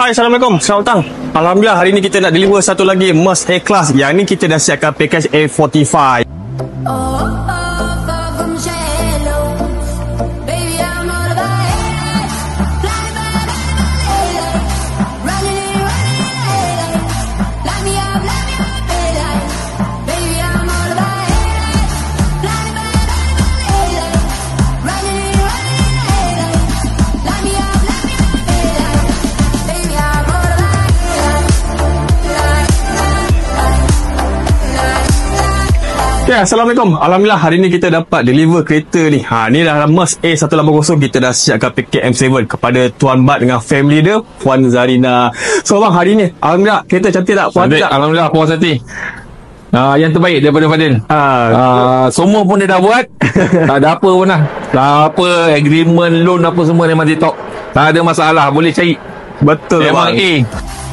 Hai, Assalamualaikum. Selamat datang. Alhamdulillah, hari ni kita nak deliver satu lagi Merc A-Class. Yang ni kita dah siapkan package A45. Ya, Assalamualaikum. Alhamdulillah, hari ni kita dapat deliver kereta ni. Ni dah Merc A180. Kita dah siapkan paket M7 kepada Tuan Bat dengan family dia, Puan Zarina. So bang, hari ni alhamdulillah kereta cantik tak? Puan tak? Alhamdulillah, puas hati. Yang terbaik daripada Fadil. Semua pun dia dah buat. Tak ada apa pun lah. Tak apa, agreement, loan apa semua memang dia top. Tak ada masalah, boleh cari. Betul memang bang. A.